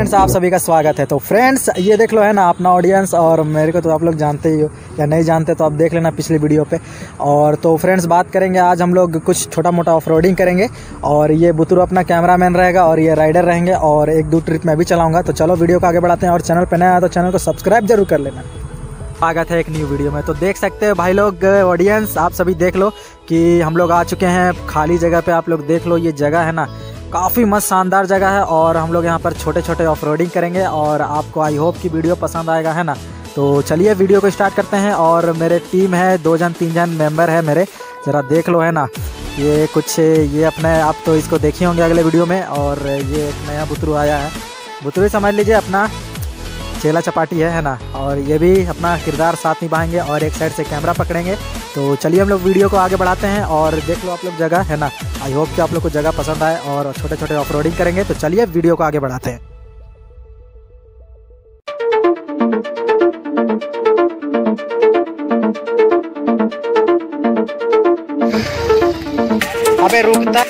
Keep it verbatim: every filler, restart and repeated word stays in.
Friends, आप सभी का स्वागत है। तो फ्रेंड्स, ये देख लो है ना अपना ऑडियंस, और मेरे को तो आप लोग जानते ही हो या नहीं जानते तो आप देख लेना पिछली वीडियो पे। और तो फ्रेंड्स, बात करेंगे आज हम लोग कुछ छोटा मोटा ऑफ रोडिंग करेंगे, और ये बुतरू अपना कैमरामैन रहेगा और ये राइडर रहेंगे, और एक दो ट्रिप मैं भी चलाऊँगा। तो चलो वीडियो को आगे बढ़ाते हैं, और चैनल पर नया है तो चैनल को सब्सक्राइब जरूर कर लेना। स्वागत है एक न्यू वीडियो में। तो देख सकते हो भाई लोग, ऑडियंस आप सभी देख लो कि हम लोग आ चुके हैं खाली जगह पे। आप लोग देख लो, ये जगह है ना काफ़ी मस्त शानदार जगह है, और हम लोग यहाँ पर छोटे छोटे ऑफ रोडिंग करेंगे, और आपको आई होप कि वीडियो पसंद आएगा, है ना। तो चलिए वीडियो को स्टार्ट करते हैं। और मेरे टीम है, दो जन तीन जन मेंबर है मेरे, ज़रा देख लो है ना। ये कुछ ये अपने आप तो इसको देखे होंगे अगले वीडियो में। और ये एक नया बुतरू आया है, बुतरू समझ लीजिए अपना चेला चपाटी है है ना। और ये भी अपना किरदार साथ निभाएंगे और एक साइड से कैमरा पकड़ेंगे। तो चलिए हम लोग वीडियो को आगे बढ़ाते हैं, और देख लो आप लोग जगह है ना। आई होप कि आप लोग को जगह पसंद आए, और छोटे छोटे ऑफ रोडिंग करेंगे। तो चलिए वीडियो को आगे बढ़ाते हैं। अबे रुकता